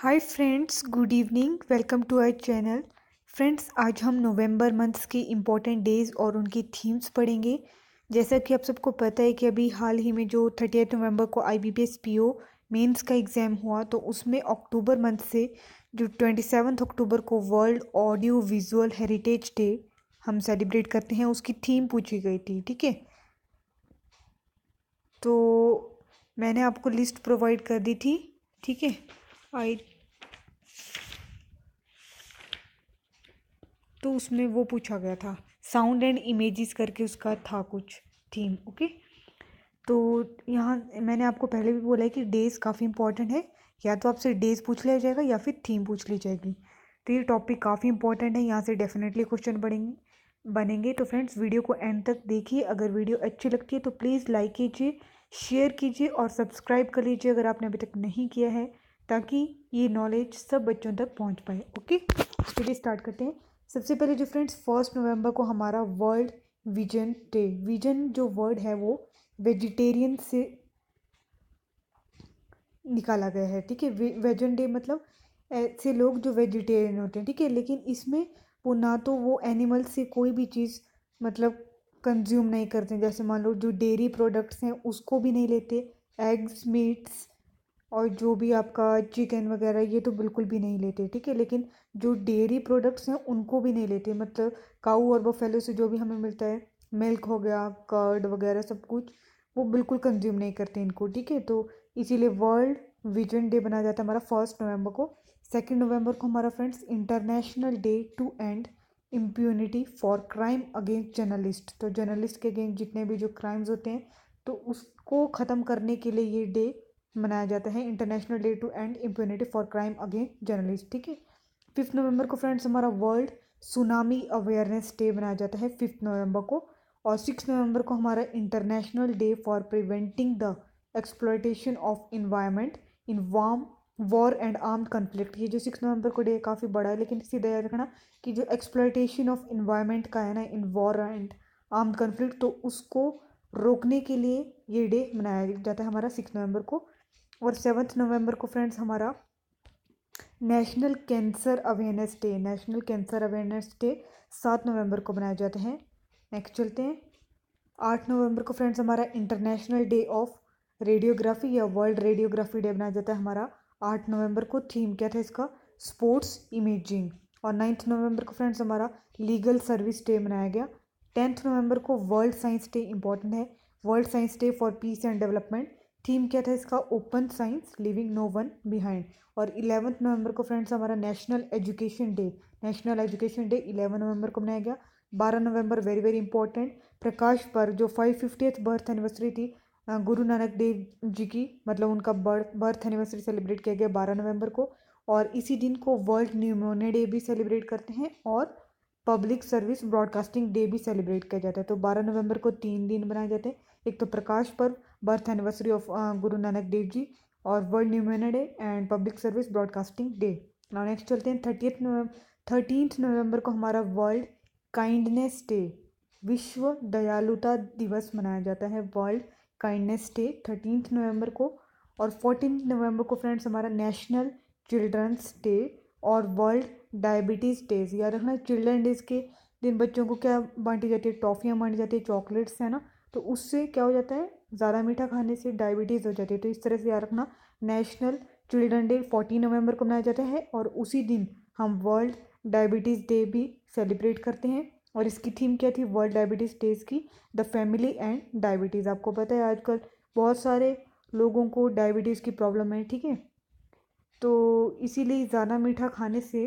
Hi friends, good evening. Welcome to our channel. Friends, आज हम November months के important days और उनकी थीम्स पढ़ेंगे। जैसा कि आप सबको पता है कि अभी हाल ही में जो 30 नवंबर को IBPS PO मेंस का एग्ज़ाम हुआ, तो उसमें अक्टूबर मंथ से जो 27 अक्टूबर को world audio visual heritage day हम सेलिब्रेट करते हैं, उसकी थीम पूछी गई थी। ठीक है, तो मैंने आपको लिस्ट प्रोवाइड कर दी थी। ठीक है, आई तो उसमें वो पूछा गया था, साउंड एंड इमेजेस करके उसका था कुछ थीम। ओके, तो यहाँ मैंने आपको पहले भी बोला है कि डेज़ काफ़ी इंपॉर्टेंट है। या तो आपसे डेज़ पूछ लिया जाएगा या फिर थीम पूछ ली जाएगी। तो ये टॉपिक काफ़ी इंपॉर्टेंट है, यहाँ से डेफिनेटली क्वेश्चन बनेंगे। तो फ्रेंड्स, वीडियो को एंड तक देखिए। अगर वीडियो अच्छी लगती है तो प्लीज़ लाइक कीजिए, शेयर कीजिए और सब्सक्राइब कर लीजिए अगर आपने अभी तक नहीं किया है, ताकि ये नॉलेज सब बच्चों तक पहुँच पाए। ओके, चलिए स्टार्ट करते हैं। सबसे पहले जो फ्रेंड्स, 1 नवंबर को हमारा वर्ल्ड विजन डे। विजन जो वर्ड है वो वेजिटेरियन से निकाला गया है। ठीक है, वेजन डे मतलब ऐसे लोग जो वेजिटेरियन होते हैं। ठीक है, लेकिन इसमें वो ना तो वो एनिमल से कोई भी चीज़ मतलब कंज्यूम नहीं करते हैं। जैसे मान लो जो डेयरी प्रोडक्ट्स हैं उसको भी नहीं लेते, एग्स, मीट्स और जो भी आपका चिकन वगैरह ये तो बिल्कुल भी नहीं लेते। ठीक है, लेकिन जो डेयरी प्रोडक्ट्स हैं उनको भी नहीं लेते, मतलब काऊ और बफेलो से जो भी हमें मिलता है, मिल्क हो गया, कर्ड वगैरह सब कुछ, वो बिल्कुल कंज्यूम नहीं करते इनको। ठीक है, तो इसीलिए वर्ल्ड विजन डे बनाया जाता है हमारा 1 नवंबर को। 2 नवंबर को हमारा friends international day to end impunity for crime against journalist. तो जर्नलिस्ट के अगेंस्ट जितने भी जो क्राइम्स होते हैं तो उसको ख़त्म करने के लिए ये डे मनाया जाता है, international day to end impunity for crime against journalist. ठीक है, 5 नवंबर को फ्रेंड्स हमारा वर्ल्ड सुनामी अवेयरनेस डे मनाया जाता है 5 नवंबर को। और 6 नवंबर को हमारा international day for preventing the exploitation of environment in warm war and armed conflict. ये जो 6 नवंबर को डे काफ़ी बड़ा है, लेकिन सीधा याद रखना कि जो एक्सप्लॉयटेशन ऑफ इन्वायरमेंट का है ना, in war and armed conflict, तो उसको रोकने के लिए ये डे मनाया जाता है हमारा 6 नवंबर को। और 7 नवंबर को फ्रेंड्स हमारा national cancer awareness day. National cancer awareness day 7 November को मनाया जाता है। नेक्स्ट चलते हैं। 8 नवंबर को फ्रेंड्स हमारा इंटरनेशनल डे ऑफ रेडियोग्राफी या वर्ल्ड रेडियोग्राफी डे मनाया जाता है हमारा 8 नवंबर को। थीम क्या था इसका? Sports imaging. और 9 नवंबर को फ्रेंड्स हमारा लीगल सर्विस डे मनाया गया। 10 नवंबर को वर्ल्ड साइंस डे इंपॉर्टेंट है, world science day for peace and development. Theme क्या था इसका? Open science, living no one behind. और 11 नवंबर को फ्रेंड्स हमारा national education day. National education day 11 November को मनाया गया। 12 November very very important, Prakash Parv, जो 550th बर्थ एनिवर्सरी थी गुरु नानक देव जी की, मतलब उनका बर्थ एनिवर्सरी सेलिब्रेट किया गया 12 नवंबर को। और इसी दिन को वर्ल्ड न्यूमोनिया डे भी सेलिब्रेट करते हैं और पब्लिक सर्विस ब्रॉडकास्टिंग डे भी सेलिब्रेट किया जाता है। तो 12 नवंबर को 3 दिन बनाए जाते हैं, एक तो Prakash Parv, birth anniversary of Guru Nanak Dev ji, और world pneumonia day and public service broadcasting day. Now next चलते हैं। 13 नवंबर को हमारा वर्ल्ड काइंडनेस डे, विश्व दयालुता दिवस मनाया जाता है, वर्ल्ड काइंडनेस डे 13 नवंबर को। और 14 नवंबर को फ्रेंड्स हमारा नेशनल चिल्ड्रंस डे और वर्ल्ड डायबिटीज़ डेज। याद रखना, चिल्ड्रन डेज के दिन बच्चों को क्या बांटी जाती है? टॉफ़ियाँ बांटी जाती है, चॉकलेट्स है ना, तो उससे क्या हो जाता है? ज़्यादा मीठा खाने से डायबिटीज़ हो जाती है। तो इस तरह से याद रखना, नेशनल चिल्ड्रन डे 14 नवंबर को मनाया जाता है और उसी दिन हम वर्ल्ड डायबिटीज़ डे भी सेलिब्रेट करते हैं। और इसकी थीम क्या थी वर्ल्ड डायबिटीज़ डेज की? The family and diabetes. आपको पता है आजकल बहुत सारे लोगों को डायबिटीज़ की प्रॉब्लम है। ठीक है, तो इसीलिए ज़्यादा मीठा खाने से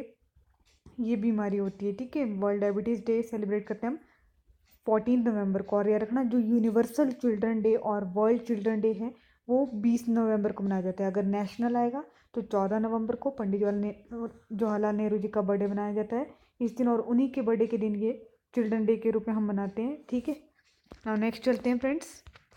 ये बीमारी होती है। ठीक है, वर्ल्ड डायबिटीज़ डे सेलिब्रेट करते हैं हम 14 नवंबर को। और याद रखना, जो यूनिवर्सल चिल्ड्रन डे और वर्ल्ड चिल्ड्रन डे है वो 20 नवंबर को मनाया जाता है। अगर नेशनल आएगा तो 14 नवंबर को पंडित जवाहरलाल नेहरू जी का बर्थडे मनाया जाता है इस दिन, और उन्हीं के बर्थडे के दिन ये चिल्ड्रन डे के रूप में हम मनाते हैं। ठीक है, और नेक्स्ट चलते हैं फ्रेंड्स।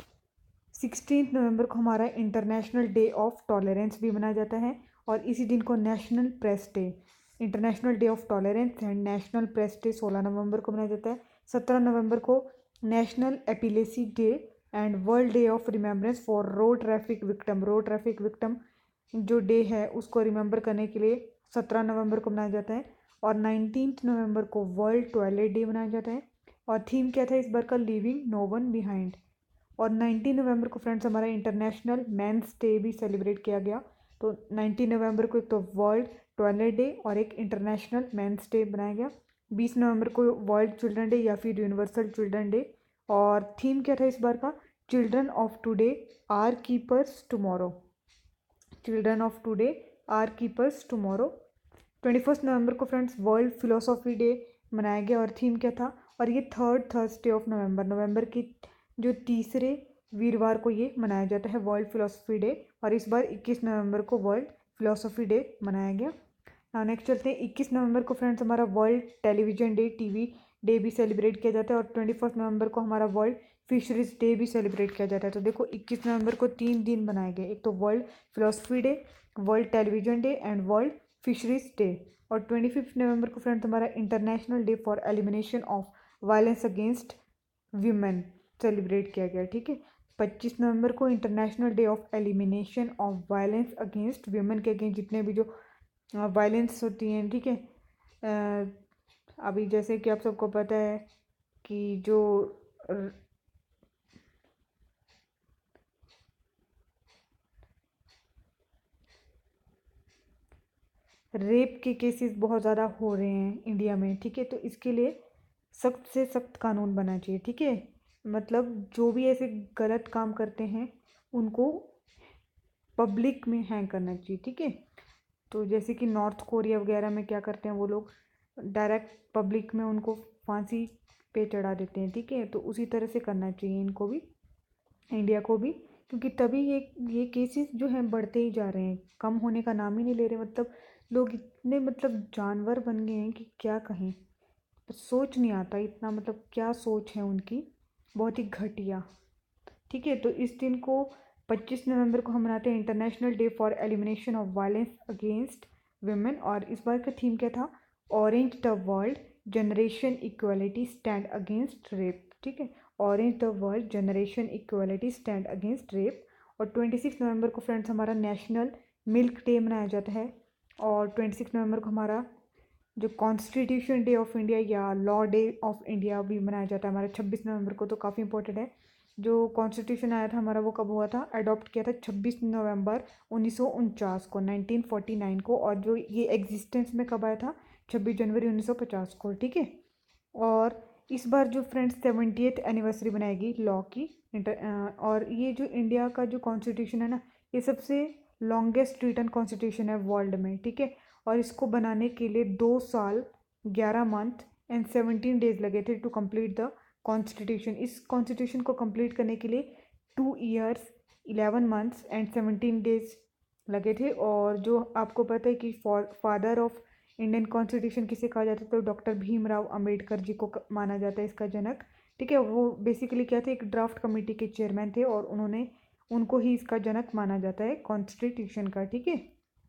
16 नवंबर को हमारा इंटरनेशनल डे ऑफ टॉलरेंस भी मनाया जाता है और इसी दिन को national press day, international day of tolerance and national press day 16 November को मनाया जाता है। 17 नवंबर को national epilepsy day and world day of remembrance for road traffic victim. Road traffic victim जो डे है उसको रिमेंबर करने के लिए 17 नवंबर को मनाया जाता है। और 19 नवंबर को वर्ल्ड टॉयलेट डे मनाया जाता है। और थीम क्या था इस बार का, लिविंग नो वन बिहाइंड। और 19 नवंबर को फ्रेंड्स हमारा इंटरनेशनल मेंस डे भी सेलिब्रेट किया गया। तो 19 नवंबर को एक तो वर्ल्ड टॉयलेट डे और एक इंटरनेशनल मेंस डे बनाया गया। 20 नवंबर को वर्ल्ड चिल्ड्रन डे या फिर यूनिवर्सल चिल्ड्रन डे। और थीम क्या था इस बार का, children of today are keepers tomorrow. Children of today are keepers tomorrow. 21 November को फ्रेंड्स वर्ल्ड फिलोसॉफी डे मनाया गया। और थीम क्या था, और ये थर्ड थर्सडे ऑफ नवंबर की जो तीसरे वीरवार को ये मनाया जाता है वर्ल्ड फिलोसफी डे। और इस बार 21 नवंबर को वर्ल्ड फिलोसफी डे मनाया गया। नेक्स्ट चलते हैं 21 नवंबर को फ्रेंड्स हमारा world television day, TV day भी सेलिब्रेट किया जाता है। और 21 नवंबर को हमारा वर्ल्ड फिशरीज डे भी सेलिब्रेट किया जाता है। तो देखो 21 नवंबर को 3 दिन बनाए गए, एक तो world philosophy day, world television day and world fisheries day. और 25 नवंबर को फ्रेंड्स हमारा international day for elimination of violence against women celebrate किया गया। ठीक है, 25 नवंबर को international day of elimination of violence against women के अगेंस्ट जितने भी जो वायलेंस होती हैं, ठीक है। अभी जैसे कि आप सबको पता है कि जो रेप के केसेस बहुत ज़्यादा हो रहे हैं इंडिया में, ठीक है। तो इसके लिए सख्त से सख्त कानून बनना चाहिए, ठीक है। मतलब जो भी ऐसे गलत काम करते हैं उनको पब्लिक में हैंग करना चाहिए, ठीक है। तो जैसे कि नॉर्थ कोरिया वगैरह में क्या करते हैं वो लोग, डायरेक्ट पब्लिक में उनको फांसी पे चढ़ा देते हैं, ठीक है। तो उसी तरह से करना चाहिए इनको भी, इंडिया को भी, क्योंकि तभी ये केसेस जो हैं बढ़ते ही जा रहे हैं, कम होने का नाम ही नहीं ले रहे। मतलब लोग इतने मतलब जानवर बन गए हैं कि क्या कहें, सोच नहीं आता इतना, मतलब क्या सोच है उनकी, बहुत ही घटिया। ठीक है, तो इस दिन को 25 नवंबर को हम मनाते हैं international day for elimination of violence against women. और इस बार का थीम क्या था, orange the world generation equality stand against rape. ठीक है, orange the world generation equality stand against rape. और 26 नवंबर को फ्रेंड्स हमारा नेशनल मिल्क डे मनाया जाता है। और 26 नवंबर को हमारा जो कॉन्स्टिट्यूशन डे ऑफ इंडिया या लॉ डे ऑफ इंडिया भी मनाया जाता है हमारा 26 नवंबर को। तो काफ़ी इंपॉर्टेंट है, जो कॉन्स्टिट्यूशन आया था हमारा वो कब हुआ था, अडॉप्ट किया था 26 नवंबर 1949 को, 1949 को। और जो ये एग्जिस्टेंस में कब आया था, 26 जनवरी 1950 को, ठीक है। और इस बार जो फ्रेंड्स 70th एनिवर्सरी बनाएगी लॉ की और ये जो इंडिया का जो कॉन्स्टिट्यूशन है ना, ये सबसे लॉन्गेस्ट रिटन कॉन्स्टिट्यूशन है वर्ल्ड में, ठीक है। और इसको बनाने के लिए 2 साल 11 मंथ एंड 17 डेज लगे थे टू कंप्लीट द कॉन्स्टिट्यूशन। इस कॉन्स्टिट्यूशन को कंप्लीट करने के लिए 2 years 11 months एंड 17 डेज लगे थे। और जो आपको पता है कि फादर ऑफ इंडियन कॉन्स्टिट्यूशन किसे कहा जाता है, तो डॉक्टर भीमराव अंबेडकर जी को माना जाता है इसका जनक, ठीक है। वो बेसिकली क्या थे, एक ड्राफ्ट कमेटी के चेयरमैन थे और उनको ही इसका जनक माना जाता है कॉन्स्टिट्यूशन का, ठीक है।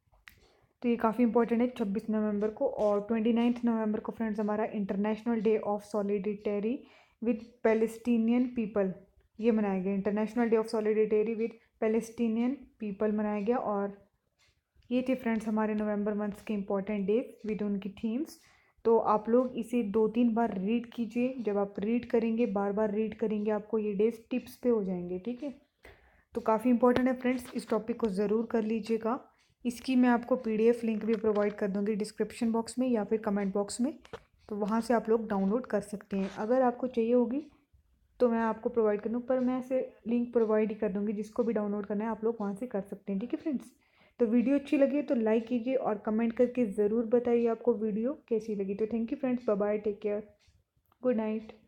तो ये काफ़ी इंपॉर्टेंट है 26 नवंबर को। और 29 नवंबर को फ्रेंड्स हमारा international day of solidarity with Palestinian people ये मनाया गया। International day of solidarity with Palestinian people मनाया गया। और ये थे फ्रेंड्स हमारे नवंबर मंथ्स के इंपॉर्टेंट डेज विद उनकी थीम्स। तो आप लोग इसे 2-3 बार रीड कीजिए। जब आप रीड करेंगे, बार बार रीड करेंगे, आपको ये डेज टिप्स पे हो जाएंगे, ठीक है। तो काफ़ी इंपॉर्टेंट है फ्रेंड्स, इस टॉपिक को ज़रूर कर लीजिएगा। इसकी मैं आपको PDF लिंक भी प्रोवाइड कर दूँगी डिस्क्रिप्शन बॉक्स में या फिर कमेंट बॉक्स में, तो वहाँ से आप लोग डाउनलोड कर सकते हैं। अगर आपको चाहिए होगी तो मैं आपको प्रोवाइड कर दूँ, पर मैं ऐसे लिंक प्रोवाइड ही कर दूँगी, जिसको भी डाउनलोड करना है आप लोग वहाँ से कर सकते हैं, ठीक है फ्रेंड्स। तो वीडियो अच्छी लगी तो लाइक कीजिए और कमेंट करके ज़रूर बताइए आपको वीडियो कैसी लगी। तो thank you friends, bye bye, take care, good night.